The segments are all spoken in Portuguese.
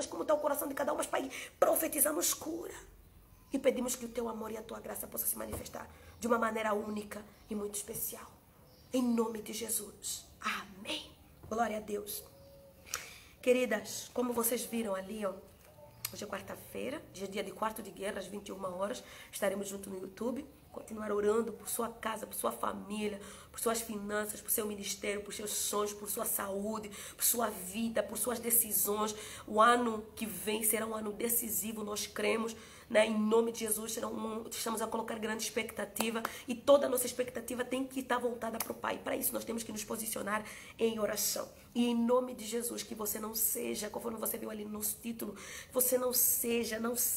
pessoas, como está o coração de cada uma. Mas, Pai, profetizamos cura. E pedimos que o teu amor e a tua graça possam se manifestar de uma maneira única e muito especial. Em nome de Jesus. Amém. Glória a Deus. Queridas, como vocês viram ali, ó, hoje é quarta-feira, dia de quarto de guerra, às 21 horas. Estaremos juntos no YouTube. Continuar orando por sua casa, por sua família, por suas finanças, por seu ministério, por seus sonhos, por sua saúde, por sua vida, por suas decisões. O ano que vem será um ano decisivo, nós cremos, né? Em nome de Jesus, estamos a colocar grande expectativa e toda a nossa expectativa tem que estar voltada para o Pai. Para isso, nós temos que nos posicionar em oração. E em nome de Jesus, que você não seja, conforme você viu ali no nosso título, você não seja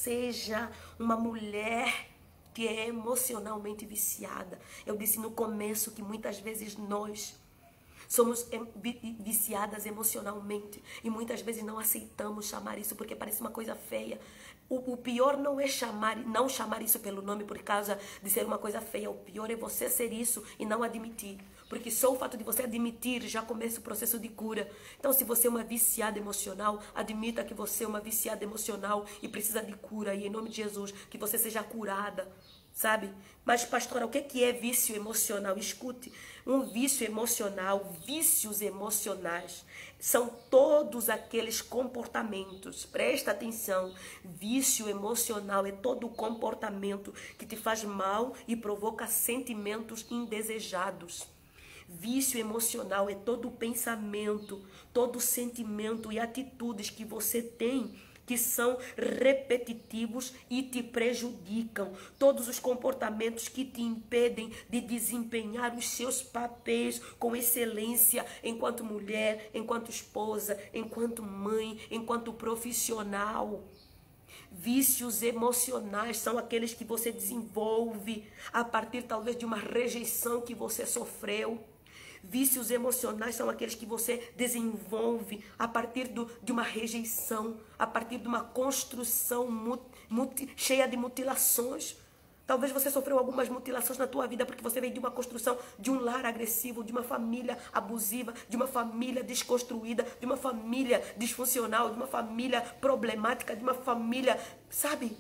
uma mulher que é emocionalmente viciada. Eu disse no começo que muitas vezes nós somos viciadas emocionalmente e muitas vezes não aceitamos chamar isso porque parece uma coisa feia. O pior não é não chamar isso pelo nome por causa de ser uma coisa feia. O pior é você ser isso e não admitir. Porque só o fato de você admitir já começa o processo de cura. Então, se você é uma viciada emocional, admita que você é uma viciada emocional e precisa de cura. E em nome de Jesus, que você seja curada, sabe? Mas, pastora, o que é vício emocional? Escute, um vício emocional, vícios emocionais, são todos aqueles comportamentos. Presta atenção, vício emocional é todo o comportamento que te faz mal e provoca sentimentos indesejados. Vício emocional é todo o pensamento, todo o sentimento e atitudes que você tem que são repetitivos e te prejudicam. Todos os comportamentos que te impedem de desempenhar os seus papéis com excelência enquanto mulher, enquanto esposa, enquanto mãe, enquanto profissional. Vícios emocionais são aqueles que você desenvolve a partir talvez de uma rejeição que você sofreu. Vícios emocionais são aqueles que você desenvolve a partir de uma rejeição, a partir de uma construção cheia de mutilações. Talvez você sofreu algumas mutilações na tua vida porque você veio de uma construção de um lar agressivo, de uma família abusiva, de uma família desconstruída, de uma família disfuncional, de uma família problemática, de uma família, sabe?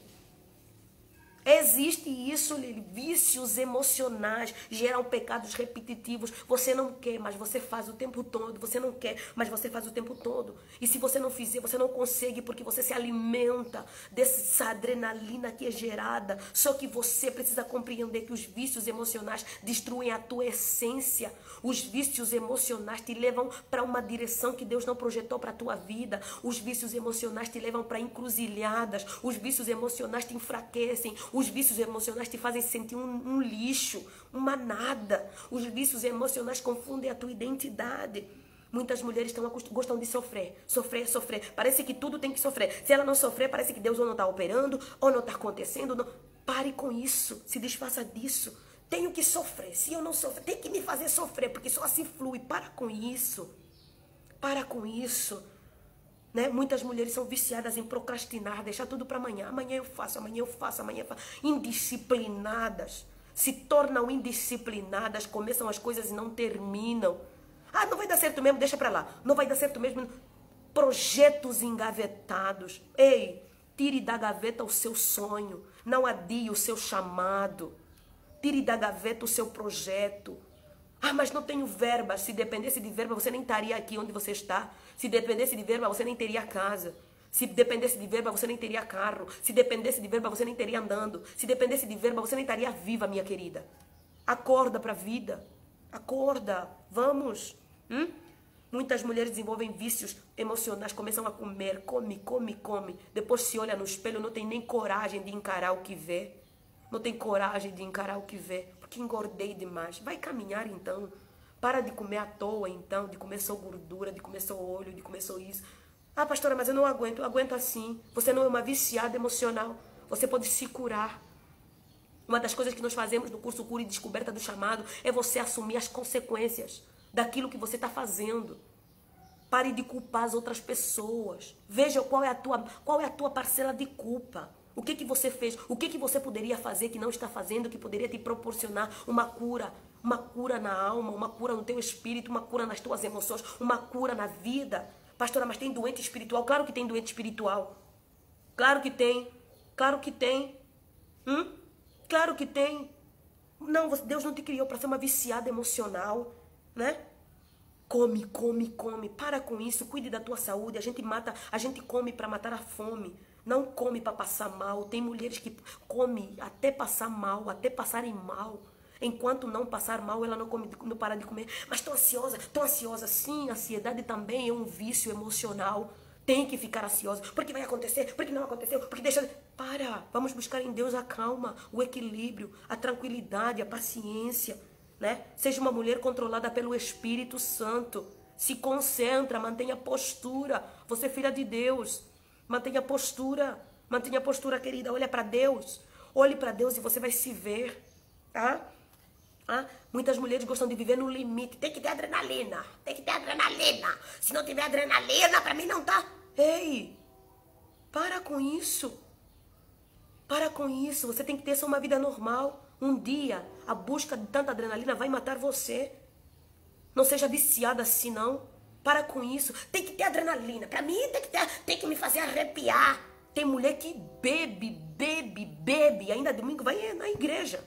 Existe isso, Lili. Vícios emocionais geram pecados repetitivos. Você não quer, mas você faz o tempo todo. Você não quer, mas você faz o tempo todo. E se você não fizer, você não consegue porque você se alimenta dessa adrenalina que é gerada. Só que você precisa compreender que os vícios emocionais destruem a tua essência. Os vícios emocionais te levam para uma direção que Deus não projetou para a tua vida. Os vícios emocionais te levam para encruzilhadas. Os vícios emocionais te enfraquecem. Os vícios emocionais te fazem sentir um lixo, uma nada. Os vícios emocionais confundem a tua identidade. Muitas mulheres gostam de sofrer. Sofrer. Parece que tudo tem que sofrer. Se ela não sofrer, parece que Deus ou não está operando, ou não está acontecendo. Não. Pare com isso. Se desfaça disso. Tenho que sofrer. Se eu não sofrer, tem que me fazer sofrer, porque só assim flui. Para com isso. Para com isso. Né? Muitas mulheres são viciadas em procrastinar, deixar tudo para amanhã. Amanhã eu faço. Indisciplinadas. Se tornam indisciplinadas, começam as coisas e não terminam. Ah, não vai dar certo mesmo, deixa para lá. Não vai dar certo mesmo. Projetos engavetados. Ei, tire da gaveta o seu sonho. Não adie o seu chamado. Tire da gaveta o seu projeto. Ah, mas não tenho verba. Se dependesse de verba, você nem estaria aqui onde você está. Se dependesse de verba, você nem teria casa. Se dependesse de verba, você nem teria carro. Se dependesse de verba, você nem teria andando. Se dependesse de verba, você nem estaria viva, minha querida. Acorda para a vida. Acorda. Vamos. Muitas mulheres desenvolvem vícios emocionais, começam a comer, come. Depois se olha no espelho, não tem nem coragem de encarar o que vê. Não tem coragem de encarar o que vê, porque engordei demais. Vai caminhar então. Para de comer à toa então, de comer só gordura, de comer só óleo, de comer só isso. Ah, pastora, mas eu não aguento. Eu aguento assim. Você não é uma viciada emocional. Você pode se curar. Uma das coisas que nós fazemos no curso Cura e Descoberta do Chamado é você assumir as consequências daquilo que você está fazendo. Pare de culpar as outras pessoas. Veja qual é a tua parcela de culpa. O que você fez? O que você poderia fazer que não está fazendo, que poderia te proporcionar uma cura na alma, uma cura no teu espírito, uma cura nas tuas emoções, uma cura na vida. Pastora, mas tem doente espiritual? Claro que tem doente espiritual. Claro que tem. Claro que tem. Claro que tem. Não, Deus não te criou para ser uma viciada emocional, né? Come, come, come. Para com isso. Cuide da tua saúde. A gente come para matar a fome. Não come para passar mal. Tem mulheres que comem até passar mal, até passarem mal. Enquanto não passar mal, ela não come, não para de comer. Mas estou ansiosa, estou ansiosa. Sim, a ansiedade também é um vício emocional. Tem que ficar ansiosa. Porque vai acontecer, porque não aconteceu, porque deixa... Para, vamos buscar em Deus a calma, o equilíbrio, a tranquilidade, a paciência, né? Seja uma mulher controlada pelo Espírito Santo. Se concentra, mantenha postura. Você é filha de Deus. Mantenha postura, querida. Olha para Deus. Olhe para Deus e você vai se ver, tá? Muitas mulheres gostam de viver no limite. Tem que ter adrenalina. Tem que ter adrenalina. Se não tiver adrenalina, para mim não tá. Ei, para com isso. Para com isso. Você tem que ter só uma vida normal. Um dia, a busca de tanta adrenalina vai matar você. Não seja viciada assim, não. Para com isso. Tem que ter adrenalina. Para mim tem que me fazer arrepiar. Tem mulher que bebe. Ainda domingo vai na igreja.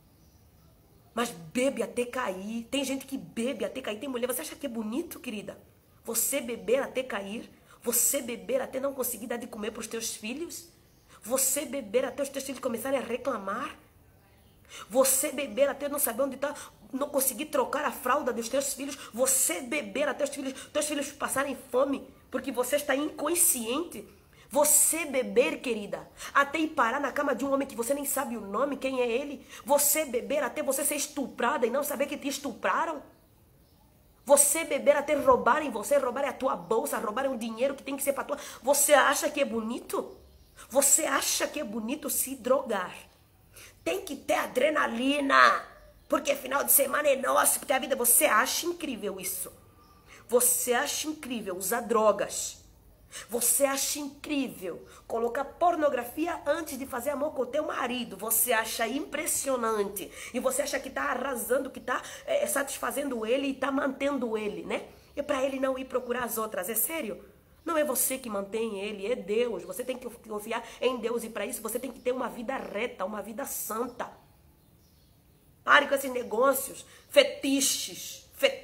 Mas bebe até cair. Tem gente que bebe até cair. Tem mulher, você acha que é bonito, querida? Você beber até cair? Você beber até não conseguir dar de comer para os teus filhos? Você beber até os teus filhos começarem a reclamar? Você beber até não saber onde está, não conseguir trocar a fralda dos teus filhos? Você beber até os teus filhos passarem fome porque você está inconsciente? Você beber, querida, até ir parar na cama de um homem que você nem sabe o nome, quem é ele? Você beber até você ser estuprada e não saber que te estupraram? Você beber até roubarem você, roubarem a tua bolsa, roubarem o dinheiro que tem que ser para tua... Você acha que é bonito? Você acha que é bonito se drogar? Tem que ter adrenalina, porque final de semana é nosso, porque a vida... Você acha incrível isso? Você acha incrível usar drogas? Você acha incrível colocar pornografia antes de fazer amor com o teu marido? Você acha impressionante. E você acha que está arrasando, que está satisfazendo ele e está mantendo ele, né? E para ele não ir procurar as outras. É sério? Não é você que mantém ele, é Deus. Você tem que confiar em Deus e para isso você tem que ter uma vida reta, uma vida santa. Pare com esses negócios, fetiches.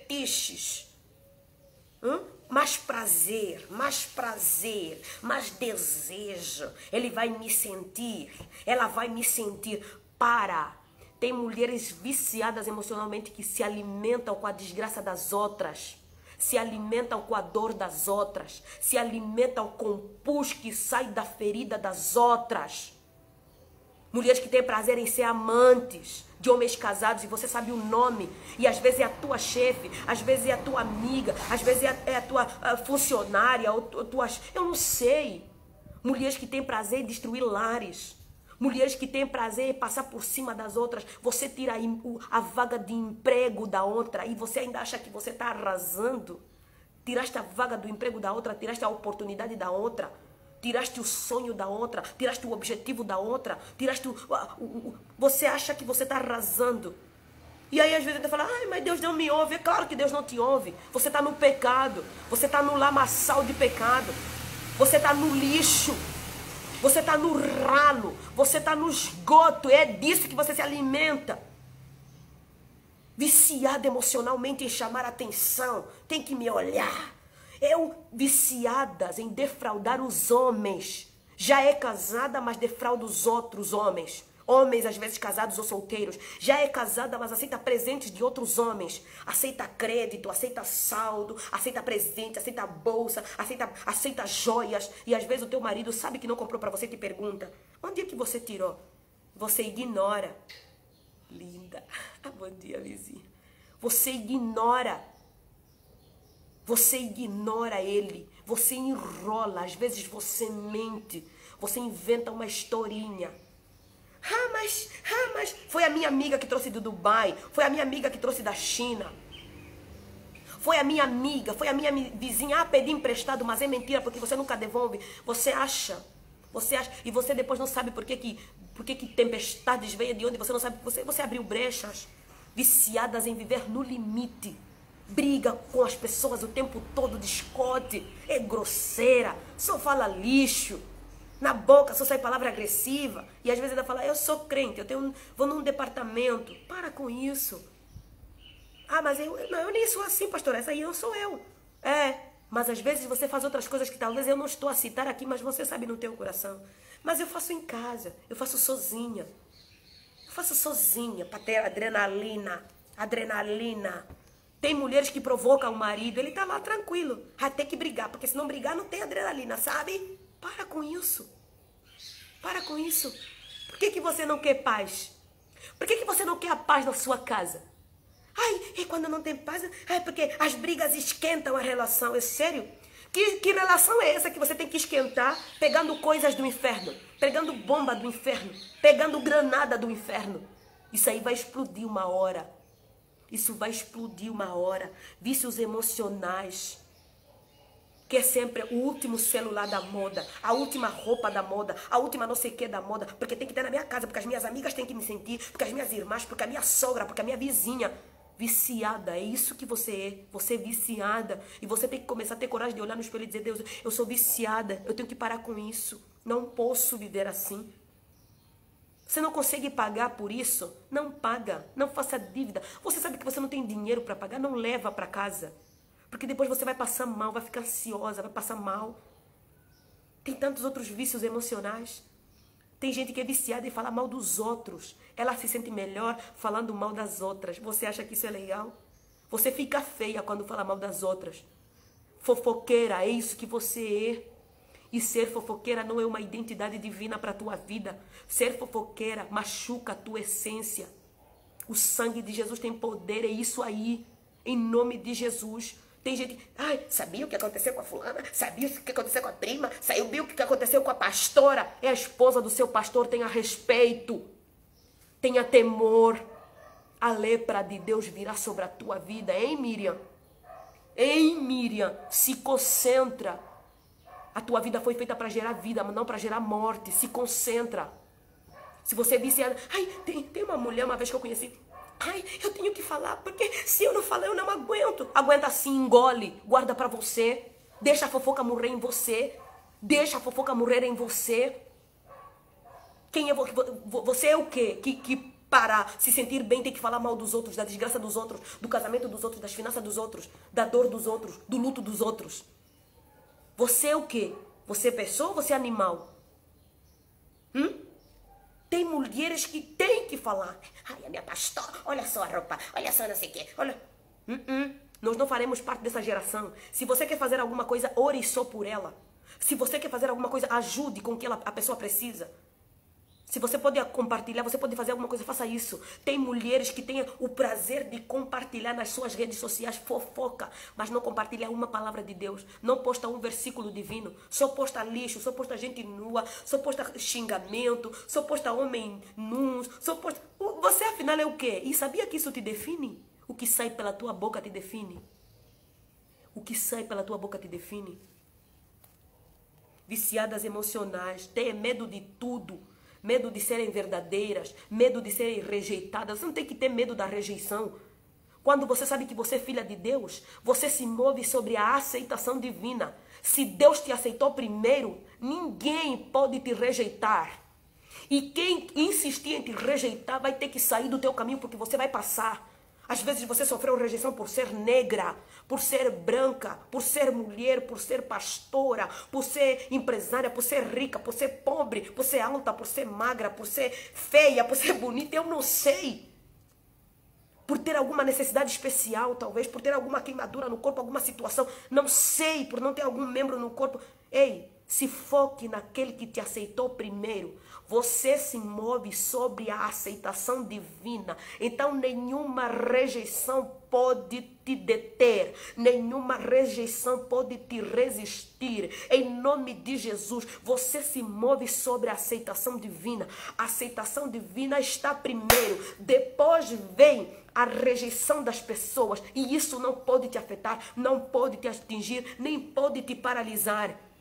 Mais prazer, mais desejo. Ele vai me sentir, ela vai me sentir. Para. Tem mulheres viciadas emocionalmente que se alimentam com a desgraça das outras. Se alimentam com a dor das outras. Se alimentam com o pus que sai da ferida das outras. Mulheres que têm prazer em ser amantes de homens casados e você sabe o nome. E às vezes é a tua chefe, às vezes é a tua amiga, às vezes é a tua funcionária, ou tuas... Eu não sei. Mulheres que têm prazer em destruir lares. Mulheres que têm prazer em passar por cima das outras. Você tira a vaga de emprego da outra e você ainda acha que você está arrasando. Tiraste a vaga do emprego da outra, tiraste a oportunidade da outra. Tiraste o sonho da outra, tiraste o objetivo da outra, tiraste você acha que você está arrasando. E aí às vezes você fala, ai, mas Deus não me ouve. É claro que Deus não te ouve. Você está no pecado, você está no lamaçal de pecado, você está no lixo, você está no ralo, você está no esgoto. É disso que você se alimenta. Viciada emocionalmente em chamar atenção, tem que me olhar. Viciadas em defraudar os homens. Já é casada, mas defrauda os outros homens. Homens, às vezes casados ou solteiros. Já é casada, mas aceita presentes de outros homens. Aceita crédito, aceita saldo, aceita presente, aceita bolsa, aceita joias. E às vezes o teu marido sabe que não comprou para você e te pergunta, onde é que você tirou? Você ignora. Linda. Bom dia, vizinha. Você ignora. Você ignora ele, você enrola, às vezes você mente, você inventa uma historinha. Mas foi a minha amiga que trouxe do Dubai, foi a minha amiga que trouxe da China. Foi a minha amiga, foi a minha vizinha, pedi emprestado, mas é mentira porque você nunca devolve. Você acha, e você depois não sabe por que tempestades veio de onde, você não sabe, você abriu brechas, viciadas em viver no limite. briga com as pessoas o tempo todo, discute, é grosseira, só fala lixo. Na boca só sai palavra agressiva. E às vezes ela fala, eu sou crente, vou num departamento. Para com isso. Ah, mas eu nem sou assim, pastor. Essa aí eu sou eu. Mas às vezes você faz outras coisas que talvez eu não estou a citar aqui, mas você sabe no teu coração. Mas eu faço em casa, eu faço sozinha. Eu faço sozinha para ter adrenalina. Adrenalina. Tem mulheres que provocam o marido, ele tá lá tranquilo. Vai ter que brigar, porque se não brigar não tem adrenalina, sabe? Para com isso. Para com isso. Por que você não quer paz? Por que você não quer a paz na sua casa? Ai, e quando não tem paz, porque as brigas esquentam a relação. É sério? Que relação é essa que você tem que esquentar pegando coisas do inferno, pegando bomba do inferno, pegando granada do inferno? Isso aí vai explodir uma hora. Isso vai explodir uma hora. Vícios emocionais, que é sempre o último celular da moda, a última roupa da moda, a última não sei o que da moda, porque tem que ter na minha casa, porque as minhas amigas têm que me sentir, porque as minhas irmãs, porque a minha sogra, porque a minha vizinha. Viciada, é isso que você é. Você é viciada. E você tem que começar a ter coragem de olhar no espelho e dizer, Deus, eu sou viciada, eu tenho que parar com isso. Não posso viver assim. Você não consegue pagar por isso? Não paga, não faça dívida. Você sabe que você não tem dinheiro para pagar? Não leva para casa. Porque depois você vai passar mal, vai ficar ansiosa, vai passar mal. Tem tantos outros vícios emocionais. Tem gente que é viciada em falar mal dos outros. Ela se sente melhor falando mal das outras. Você acha que isso é legal? Você fica feia quando fala mal das outras. Fofoqueira, é isso que você é. E ser fofoqueira não é uma identidade divina para a tua vida. Ser fofoqueira machuca a tua essência. O sangue de Jesus tem poder, é isso aí. Em nome de Jesus. Tem gente, sabia o que aconteceu com a fulana? Sabia o que aconteceu com a prima? Sabia o que aconteceu com a pastora? É a esposa do seu pastor, tenha respeito. Tenha temor. A lepra de Deus virá sobre a tua vida, hein, Miriam? Hein, Miriam? Se concentra. A tua vida foi feita para gerar vida, mas não para gerar morte. Se concentra. Se você é viciada... tem uma mulher uma vez que eu conheci... eu tenho que falar, porque se eu não falar, eu não aguento. Aguenta sim, engole, guarda pra você. Deixa a fofoca morrer em você. Deixa a fofoca morrer em você. Quem é você é o quê? Que para se sentir bem tem que falar mal dos outros, da desgraça dos outros, do casamento dos outros, das finanças dos outros, da dor dos outros, do luto dos outros. Você é o quê? Você é pessoa ou você é animal? Tem mulheres que têm que falar. A minha pastora, olha só a roupa, olha só não sei o quê. Olha. Nós não faremos parte dessa geração. Se você quer fazer alguma coisa, ore só por ela. Se você quer fazer alguma coisa, ajude com o que a pessoa precisa. Se você pode compartilhar, você pode fazer alguma coisa, faça isso. Tem mulheres que têm o prazer de compartilhar nas suas redes sociais fofoca, mas não compartilha uma palavra de Deus, não posta um versículo divino, só posta lixo, só posta gente nua, só posta xingamento, só posta homem nus, só posta... Você afinal é o quê? E sabia que isso te define? O que sai pela tua boca te define. O que sai pela tua boca te define. Viciadas emocionais, tem medo de tudo. Medo de serem verdadeiras, medo de serem rejeitadas. Você não tem que ter medo da rejeição. Quando você sabe que você é filha de Deus, você se move sobre a aceitação divina. Se Deus te aceitou primeiro, ninguém pode te rejeitar. E quem insistir em te rejeitar vai ter que sair do teu caminho, porque você vai passar. Às vezes você sofreu rejeição por ser negra, por ser branca, por ser mulher, por ser pastora, por ser empresária, por ser rica, por ser pobre, por ser alta, por ser magra, por ser feia, por ser bonita, eu não sei. Por ter alguma necessidade especial, talvez, por ter alguma queimadura no corpo, alguma situação, não sei, por não ter algum membro no corpo. Ei, se foque naquele que te aceitou primeiro. Você se move sobre a aceitação divina. Então nenhuma rejeição pode te deter. Nenhuma rejeição pode te resistir. Em nome de Jesus, você se move sobre a aceitação divina. A aceitação divina está primeiro. Depois vem a rejeição das pessoas. E isso não pode te afetar, não pode te atingir, nem pode te paralisar.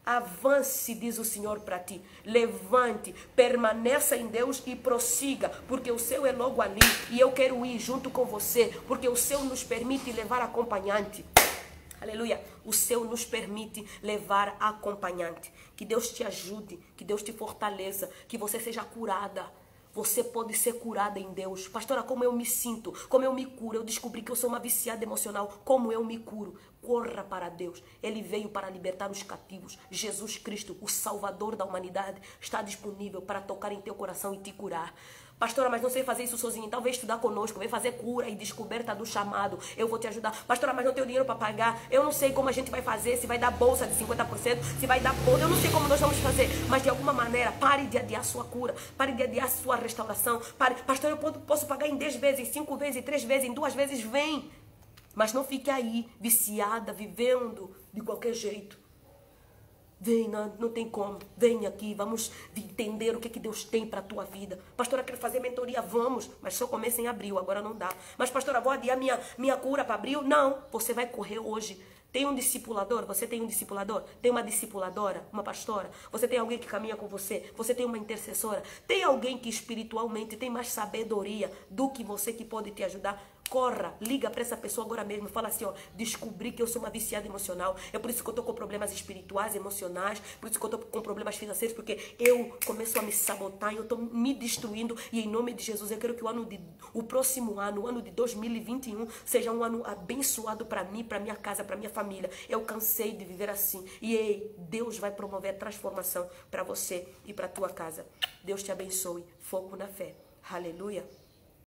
Avance, diz o Senhor para ti. Levante, permaneça em Deus e prossiga, porque o céu é logo ali. E eu quero ir junto com você, porque o céu nos permite levar acompanhante. Aleluia. O céu nos permite levar acompanhante. Que Deus te ajude, que Deus te fortaleça, que você seja curada. Você pode ser curada em Deus. Pastora, como eu me sinto, como eu me curo. Eu descobri que eu sou uma viciada emocional. Como eu me curo? Corra para Deus. Ele veio para libertar os cativos. Jesus Cristo, o Salvador da humanidade, está disponível para tocar em teu coração e te curar. Pastora, mas não sei fazer isso sozinho. Então vem estudar conosco, vem fazer cura e descoberta do chamado. Eu vou te ajudar. Pastora, mas não tenho dinheiro para pagar. Eu não sei como a gente vai fazer, se vai dar bolsa de 50%, se vai dar bolsa. Eu não sei como nós vamos fazer. Mas de alguma maneira, pare de adiar sua cura. Pare de adiar sua restauração. Pare. Pastor, eu posso pagar em 10 vezes, em 5 vezes, em 3 vezes, em 2 vezes. Vem. Mas não fique aí, viciada, vivendo de qualquer jeito. Vem, não tem como. Vem aqui, vamos entender o que Deus tem para a tua vida. Pastora, quero fazer mentoria, vamos. Mas só começa em abril, agora não dá. Mas pastora, vou adiar minha cura para abril? Não, você vai correr hoje. Tem um discipulador? Você tem um discipulador? Tem uma discipuladora? Uma pastora? Você tem alguém que caminha com você? Você tem uma intercessora? Tem alguém que espiritualmente tem mais sabedoria do que você, que pode te ajudar? Corra, liga para essa pessoa agora mesmo. Fala assim, ó, descobri que eu sou uma viciada emocional. É por isso que eu estou com problemas espirituais, emocionais. Por isso que eu estou com problemas financeiros. Porque eu começo a me sabotar. Eu estou me destruindo. E em nome de Jesus, eu quero que o próximo ano, o ano de 2021, seja um ano abençoado para mim, para minha casa, para minha família. Eu cansei de viver assim. E ei, Deus vai promover a transformação para você e para tua casa. Deus te abençoe. Foco na fé. Aleluia.